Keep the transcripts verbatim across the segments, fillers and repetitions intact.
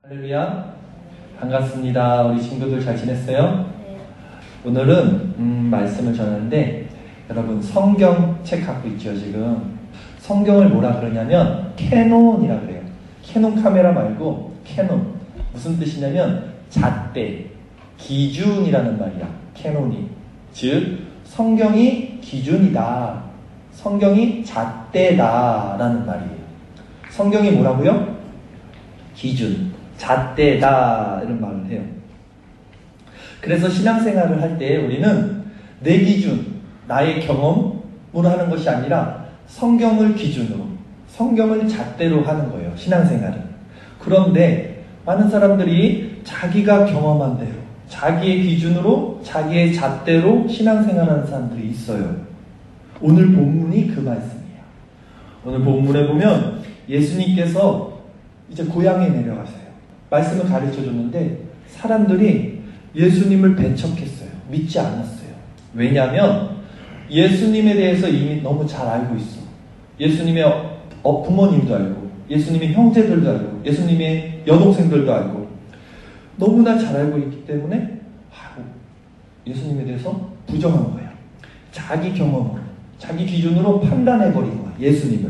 할렐루야, 반갑습니다. 우리 친구들 잘 지냈어요? 네. 오늘은 음, 말씀을 전하는데, 여러분 성경책 갖고 있죠 지금? 성경을 뭐라 그러냐면 캐논이라 그래요. 캐논 카메라 말고 캐논. 무슨 뜻이냐면 잣대, 기준이라는 말이야. 캐논이. 즉 성경이 기준이다, 성경이 잣대다 라는 말이에요. 성경이 뭐라고요? 기준, 잣대다 이런 말을 해요. 그래서 신앙생활을 할 때 우리는 내 기준, 나의 경험으로 하는 것이 아니라 성경을 기준으로, 성경을 잣대로 하는 거예요, 신앙생활은. 그런데 많은 사람들이 자기가 경험한 대로, 자기의 기준으로, 자기의 잣대로 신앙생활하는 사람들이 있어요. 오늘 본문이 그 말씀이에요. 오늘 본문에 보면 예수님께서 이제 고향에 내려가세요. 말씀을 가르쳐 줬는데 사람들이 예수님을 배척했어요. 믿지 않았어요. 왜냐하면 예수님에 대해서 이미 너무 잘 알고 있어. 예수님의 어, 부모님도 알고, 예수님의 형제들도 알고, 예수님의 여동생들도 알고, 너무나 잘 알고 있기 때문에 예수님에 대해서 부정한 거예요. 자기 경험으로, 자기 기준으로 판단해버린 거야, 예수님을.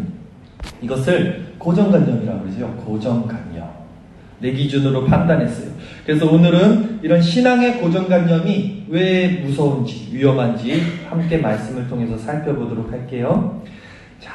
이것을 고정관념이라고 그러죠. 고정관념. 내 기준으로 판단했어요. 그래서 오늘은 이런 신앙의 고정관념이 왜 무서운지, 위험한지 함께 말씀을 통해서 살펴보도록 할게요. 자,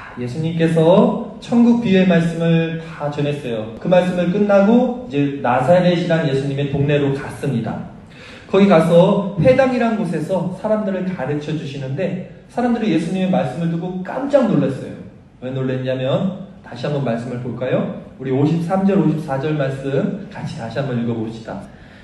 예수님께서 천국 비유의 말씀을 다 전했어요. 그 말씀을 끝나고 이제 나사렛이란 예수님의 동네로 갔습니다. 거기 가서 회당이란 곳에서 사람들을 가르쳐 주시는데 사람들이 예수님의 말씀을 듣고 깜짝 놀랐어요. 왜 놀랐냐면, 다시 한번 말씀을 볼까요? 우리 오십삼 절, 오십사 절 말씀 같이 다시 한번 읽어봅시다.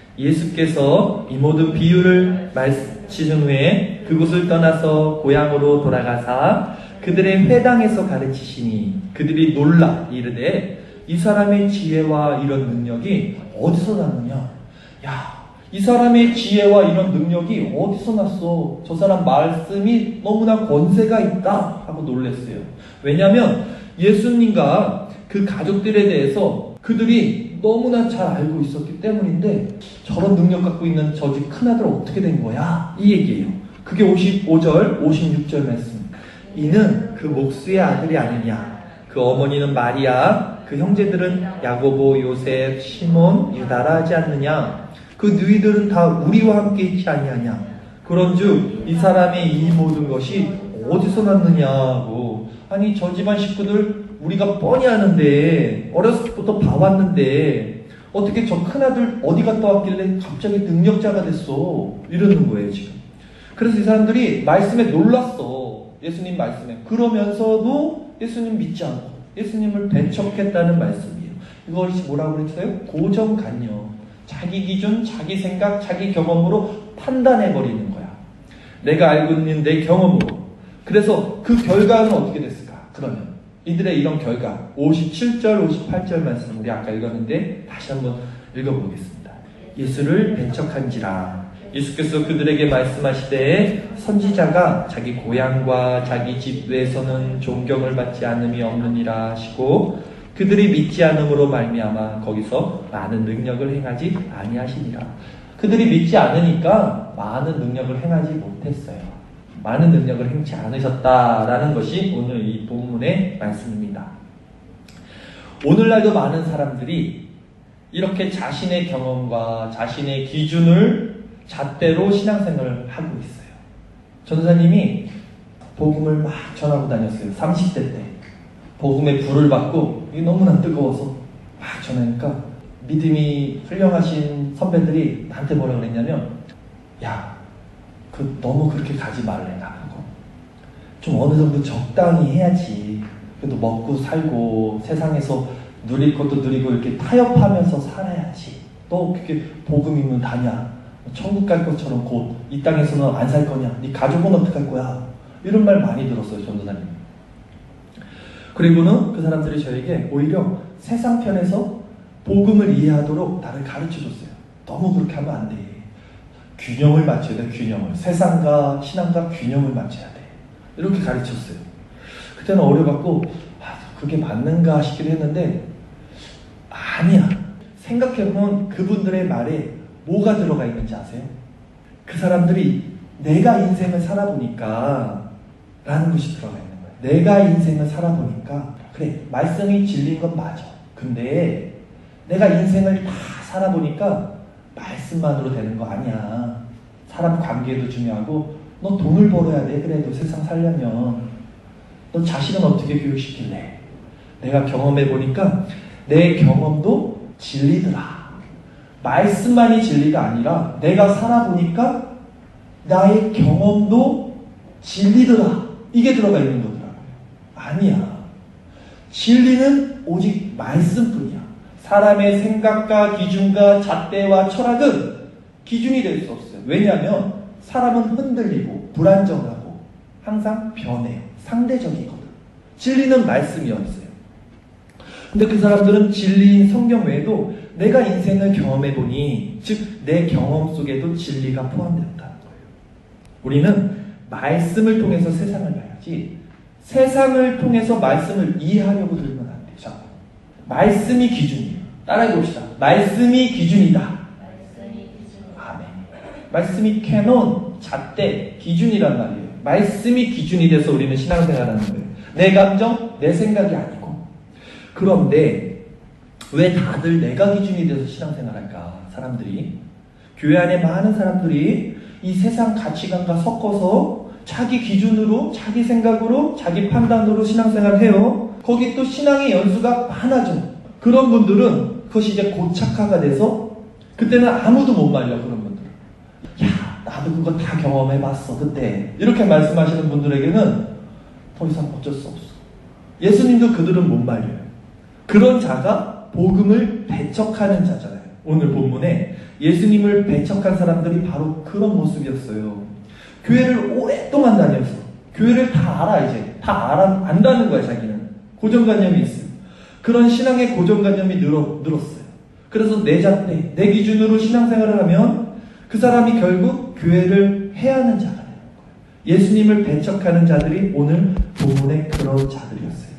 예수께서 이 모든 비유를 마치신 후에 그곳을 떠나서 고향으로 돌아가사 그들의 회당에서 가르치시니 그들이 놀라 이르되 이 사람의 지혜와 이런 능력이 어디서 났느냐? 야, 이 사람의 지혜와 이런 능력이 어디서 났어? 저 사람 말씀이 너무나 권세가 있다 하고 놀랐어요. 왜냐하면 예수님과 그 가족들에 대해서 그들이 너무나 잘 알고 있었기 때문인데, 저런 능력 갖고 있는 저지 큰아들 어떻게 된 거야? 이 얘기예요. 그게 오십오 절, 오십육 절 말씀. 이는 그 목수의 아들이 아니냐? 그 어머니는 마리아, 그 형제들은 야고보, 요셉, 시몬, 유다라 하지 않느냐? 그 너희들은 다 우리와 함께 있지 아니하냐? 그런즉 이 사람의 이 모든 것이 어디서 났느냐고. 아니, 저 집안 식구들 우리가 뻔히 아는데, 어렸을 때부터 봐왔는데 어떻게 저 큰아들 어디 갔다 왔길래 갑자기 능력자가 됐어? 이러는 거예요 지금. 그래서 이 사람들이 말씀에 놀랐어. 예수님 말씀에. 그러면서도 예수님 믿지 않고 예수님을 배척했다는 말씀이에요. 이것이 뭐라고 그랬어요? 고정관념. 자기 기준, 자기 생각, 자기 경험으로 판단해버리는 거야. 내가 알고 있는 내 경험으로. 그래서 그 결과는 어떻게 됐을까? 그러면 이들의 이런 결과, 오십칠 절, 오십팔 절 말씀 우리 아까 읽었는데 다시 한번 읽어보겠습니다. 예수를 배척한지라. 예수께서 그들에게 말씀하시되 선지자가 자기 고향과 자기 집 외에서는 존경을 받지 않음이 없느니라 하시고 그들이 믿지 않음으로 말미암아 거기서 많은 능력을 행하지 아니하시니라. 그들이 믿지 않으니까 많은 능력을 행하지 못했어요. 많은 능력을 행치 않으셨다라는 것이 오늘 이 본문의 말씀입니다. 오늘날도 많은 사람들이 이렇게 자신의 경험과 자신의 기준을 잣대로 신앙생활을 하고 있어요. 전도사님이 복음을 막 전하고 다녔어요. 삼십 대 때. 복음의 불을 받고 이게 너무나 뜨거워서 막 전하니까 믿음이 훌륭하신 선배들이 나한테 뭐라 그랬냐면, 야, 그 너무 그렇게 가지 말래. 나하고 좀 어느 정도 적당히 해야지. 그래도 먹고 살고 세상에서 누릴 것도 누리고 이렇게 타협하면서 살아야지. 너 그게 복음이면 다냐? 천국 갈 것처럼 곧 이 땅에서는 안 살 거냐? 네 가족은 어떡할 거야? 이런 말 많이 들었어요, 전도사님. 그리고는 그 사람들이 저에게 오히려 세상 편에서 복음을 이해하도록 나를 가르쳐 줬어요. 너무 그렇게 하면 안 돼. 균형을 맞춰야 돼, 균형을. 세상과 신앙과 균형을 맞춰야 돼. 이렇게 가르쳤어요. 그때는 어려갖고, 아, 그게 맞는가 싶기도 했는데, 아니야. 생각해보면 그분들의 말에 뭐가 들어가 있는지 아세요? 그 사람들이 내가 인생을 살아보니까 라는 것이 들어가 있는 거예요. 내가 인생을 살아보니까 그래, 말씀이 진리인 건 맞아. 근데 내가 인생을 다 살아보니까 말씀만으로 되는 거 아니야. 사람 관계도 중요하고 너 돈을 벌어야 돼. 그래도 세상 살려면 너 자식은 어떻게 교육시킬래? 내가 경험해보니까 내 경험도 진리더라. 말씀만이 진리가 아니라 내가 살아보니까 나의 경험도 진리더라. 이게 들어가 있는 거더라고요. 아니야. 진리는 오직 말씀뿐이야. 사람의 생각과 기준과 잣대와 철학은 기준이 될 수 없어요. 왜냐하면 사람은 흔들리고 불안정하고 항상 변해요. 상대적이거든. 진리는 말씀이었어요. 근데 그 사람들은 진리인 성경 외에도 내가 인생을 경험해보니, 즉 내 경험 속에도 진리가 포함되었다는 거예요. 우리는 말씀을 통해서 세상을 봐야지 세상을 통해서 말씀을 이해하려고 들면 안 돼요. 자꾸. 말씀이 기준이에요. 따라해봅시다. 말씀이 기준이다. 아멘. 말씀이 캐논, 잣대, 기준이란 말이에요. 말씀이 기준이 돼서 우리는 신앙생활하는 거예요. 내 감정, 내 생각이 아니고. 그런데 왜 다들 내가 기준이 돼서 신앙생활할까? 사람들이. 교회 안에 많은 사람들이 이 세상 가치관과 섞어서 자기 기준으로, 자기 생각으로, 자기 판단으로 신앙생활을 해요. 거기 또 신앙의 연수가 많아져. 그런 분들은 그것이 이제 고착화가 돼서 그때는 아무도 못 말려. 그런 분들은. 야, 나도 그거 다 경험해봤어 그때. 이렇게 말씀하시는 분들에게는 더 이상 어쩔 수 없어. 예수님도 그들은 못 말려요. 그런 자가 복음을 배척하는 자잖아요. 오늘 본문에 예수님을 배척한 사람들이 바로 그런 모습이었어요. 교회를 오랫동안 다녔어. 교회를 다 알아. 이제 다 알아, 안다는 거야. 자기는 고정관념이 있어요. 그런 신앙의 고정관념이 늘어, 늘었어요. 그래서 내 잣대, 내 기준으로 신앙생활을 하면 그 사람이 결국 교회를 해하는 자가 되는 거예요. 예수님을 배척하는 자들이 오늘 본문의 그런 자들이었어요.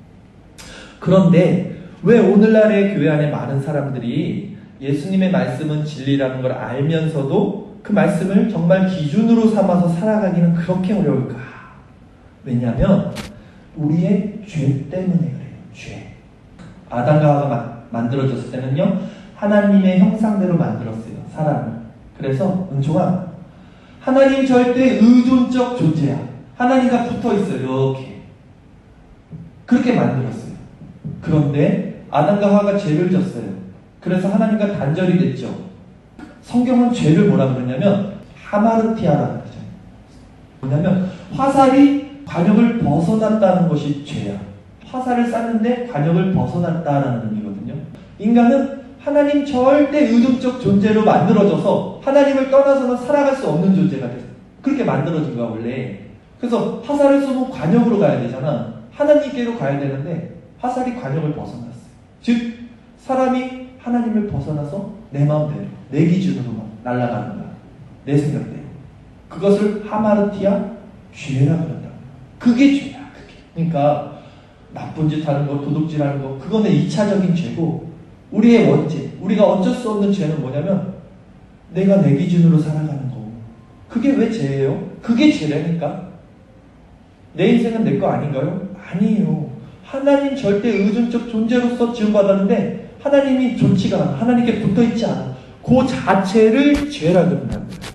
그런데 왜 오늘날의 교회 안에 많은 사람들이 예수님의 말씀은 진리라는 걸 알면서도 그 말씀을 정말 기준으로 삼아서 살아가기는 그렇게 어려울까? 왜냐하면 우리의 죄 때문에 그래요. 죄. 아담과 하와가 만들어졌을 때는요, 하나님의 형상대로 만들었어요. 사람을. 그래서 은총아, 하나님 절대 의존적 존재야. 하나님과 붙어있어요. 이렇게. 그렇게 만들었어요. 그런데 아담과 하와가 죄를 졌어요. 그래서 하나님과 단절이 됐죠. 성경은 죄를 뭐라 그러냐면 하마르티아라는 거죠. 뭐냐면 화살이 관역을 벗어났다는 것이 죄야. 화살을 쐈는데 관역을 벗어났다라는 의미거든요. 인간은 하나님 절대 의존적 존재로 만들어져서 하나님을 떠나서는 살아갈 수 없는 존재가 됐어요. 그렇게 만들어진 거야 원래. 그래서 화살을 쏘면 관역으로 가야 되잖아. 하나님께로 가야 되는데 화살이 관역을 벗어났어요. 즉 사람이 하나님을 벗어나서 내 마음대로, 내 기준으로만 날아가는 거야. 내 생각대로. 그것을 하마르티아, 죄라 그런다. 그게 죄야. 그게. 그러니까 나쁜 짓 하는 거, 도둑질 하는 거, 그거는 이 차적인 죄고, 우리의 원죄, 우리가 어쩔 수 없는 죄는 뭐냐면 내가 내 기준으로 살아가는 거. 그게 왜 죄예요? 그게 죄라니까. 내 인생은 내 거 아닌가요? 아니에요. 하나님 절대 의존적 존재로서 지음받았는데 하나님이 좋지가 않아. 하나님께 붙어있지 않아. 그 자체를 죄라 그런다는 거예요.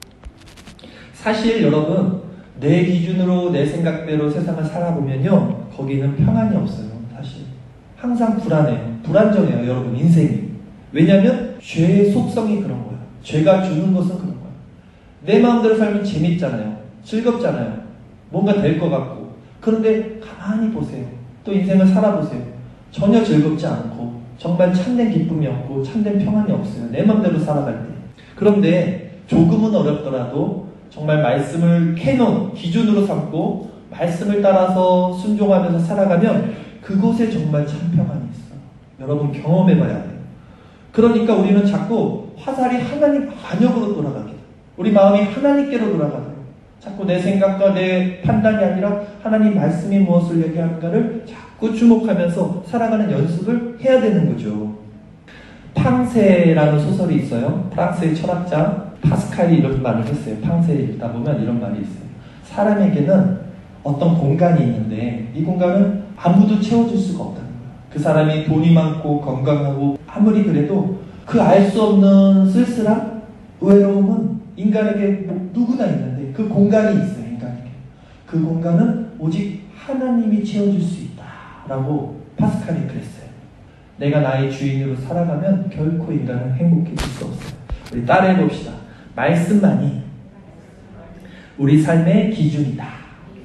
사실 여러분, 내 기준으로 내 생각대로 세상을 살아보면요, 거기는 평안이 없어요. 사실 항상 불안해요. 불안정해요. 여러분 인생이. 왜냐하면 죄의 속성이 그런 거예요. 죄가 주는 것은 그런 거예요. 내 마음대로 살면 재밌잖아요. 즐겁잖아요. 뭔가 될 것 같고. 그런데 가만히 보세요. 또 인생을 살아보세요. 전혀 즐겁지 않고 정말 참된 기쁨이 없고 참된 평안이 없어요. 내 맘대로 살아갈 때. 그런데 조금은 어렵더라도 정말 말씀을 캐논, 기준으로 삼고 말씀을 따라서 순종하면서 살아가면 그곳에 정말 참 평안이 있어요. 여러분 경험해봐야 돼요. 그러니까 우리는 자꾸 화살이 하나님 관역으로 돌아가게 돼요. 우리 마음이 하나님께로 돌아가도록 자꾸 내 생각과 내 판단이 아니라 하나님 말씀이 무엇을 얘기하는가를 자꾸 주목하면서 살아가는 연습을 해야 되는 거죠. 팡세라는 소설이 있어요. 프랑스의 철학자 파스칼이 이런 말을 했어요. 팡세를 읽다 보면 이런 말이 있어요. 사람에게는 어떤 공간이 있는데 이 공간은 아무도 채워줄 수가 없다는 거예요. 그 사람이 돈이 많고 건강하고 아무리 그래도 그 알 수 없는 쓸쓸함, 외로움은 인간에게 뭐 누구나 있는데 그 공간이 있어요. 인간에게. 그 공간은 오직 하나님이 채워줄 수 있다라고 파스칼이 그랬어요. 내가 나의 주인으로 살아가면 결코 인간은 행복해질 수 없어요. 우리 따라해봅시다. 말씀만이 우리 삶의 기준이다.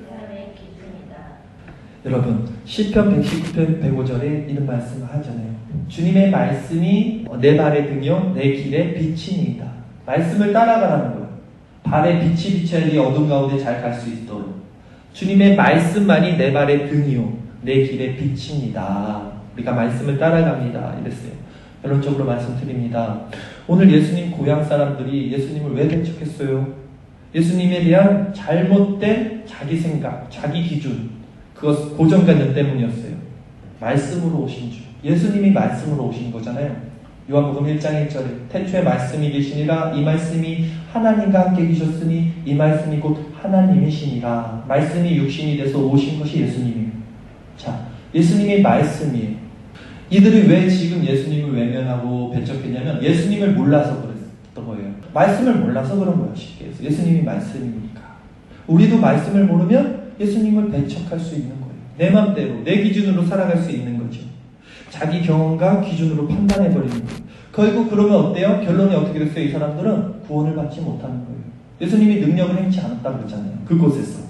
여러분 시편 백십구 편 백오 절에 이런 말씀을 하잖아요. 주님의 말씀이 내 발의 등이요 내 길의 빛이니이다. 말씀을 따라가라는 거예요. 발에 빛이 비춰야지 어둠 가운데 잘 갈 수 있도록. 주님의 말씀만이 내 발의 등이요 내 길의 빛입니다. 우리가 말씀을 따라갑니다. 이랬어요. 결론적으로 말씀드립니다. 오늘 예수님 고향 사람들이 예수님을 왜 배척했어요? 예수님에 대한 잘못된 자기 생각, 자기 기준, 그것 고정관념 때문이었어요. 말씀으로 오신 주. 예수님이 말씀으로 오신 거잖아요. 요한복음 일 장 일 절에 태초에 말씀이 계시니라 이 말씀이 하나님과 함께 계셨으니 이 말씀이 곧 하나님이시니라. 말씀이 육신이 돼서 오신 것이 예수님이에요. 자, 예수님의 말씀이에요. 이들이 왜 지금 예수님을 외면하고 배척했냐면 예수님을 몰라서 그랬던 거예요. 말씀을 몰라서 그런 거예요. 쉽게 해서. 예수님이 말씀이니까. 우리도 말씀을 모르면 예수님을 배척할 수 있는 거예요. 내 맘대로, 내 기준으로 살아갈 수 있는 거죠. 자기 경험과 기준으로 판단해버리는 거예요. 결국 그러면 어때요? 결론이 어떻게 됐어요? 이 사람들은 구원을 받지 못하는 거예요. 예수님이 능력을 행치 않았다고 그랬잖아요. 그곳에서.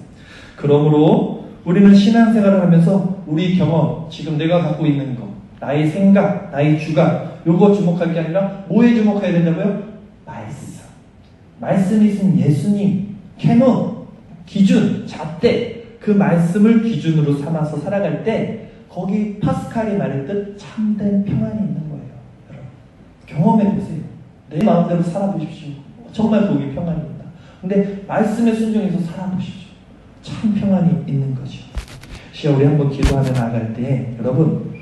그러므로 우리는 신앙생활을 하면서 우리 경험, 지금 내가 갖고 있는 거, 나의 생각, 나의 주관, 요거 주목할 게 아니라 뭐에 주목해야 된다고요? 말씀. 말씀이 있으면 예수님, 캐논, 기준, 잣대, 그 말씀을 기준으로 삼아서 살아갈 때 거기 파스칼이 말했듯 참된 평안이 있는 거예요. 여러분 경험해보세요. 내 마음대로 살아보십시오. 정말 거기 평안입니다. 근데 말씀에 순종해서 살아보십시오. 참 평안이 있는 거죠. 시야 우리 한번 기도하며 나아갈 때 여러분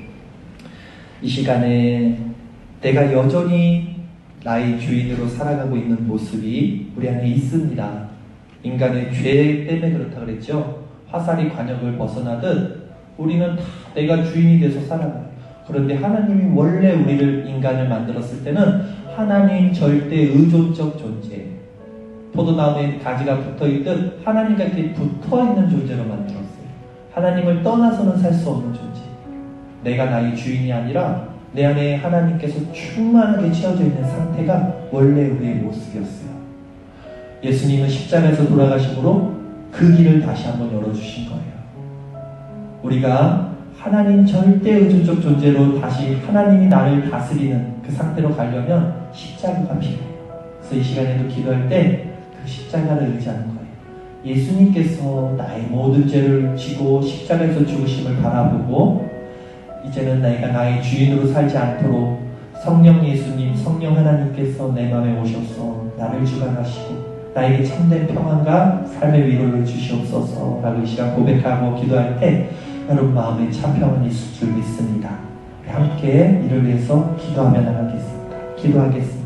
이 시간에 내가 여전히 나의 주인으로 살아가고 있는 모습이 우리 안에 있습니다. 인간의 죄 때문에 그렇다 그랬죠. 화살이 관역을 벗어나듯 우리는 다 내가 주인이 돼서 살아가요. 그런데 하나님이 원래 우리를 인간을 만들었을 때는 하나님 절대 의존적 존재, 포도나무에 가지가 붙어있듯 하나님과 이렇게 붙어있는 존재로 만들었어요. 하나님을 떠나서는 살 수 없는 존재. 내가 나의 주인이 아니라 내 안에 하나님께서 충만하게 채워져 있는 상태가 원래 우리의 모습이었어요. 예수님은 십자가에서 돌아가심으로 그 길을 다시 한번 열어주신 거예요. 우리가 하나님 절대 의존적 존재로 다시 하나님이 나를 다스리는 그 상태로 가려면 십자가가 필요해요. 그래서 이 시간에도 기도할 때 그 십자가를 의지하는 거예요. 예수님께서 나의 모든 죄를 지고 십자가에서 죽으심을 바라보고 이제는 내가 나의 주인으로 살지 않도록 성령 예수님, 성령 하나님께서 내 마음에 오셔서 나를 주관하시고 나에게 참된 평안과 삶의 위로를 주시옵소서 라고 이 시간 고백하고 기도할 때 여러분 마음에 참 평안이 있을 줄 믿습니다. 함께 이를 위해서 기도하며 나가겠습니다. 기도하겠습니다.